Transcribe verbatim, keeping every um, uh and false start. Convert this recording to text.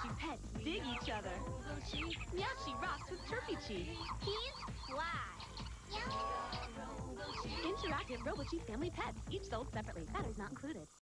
Meowchi pets dig each other. Meowchi rocks with Chirpy Cheek. He's fly. Interactive Robo Cheek family pets, each sold separately. Batteries not included.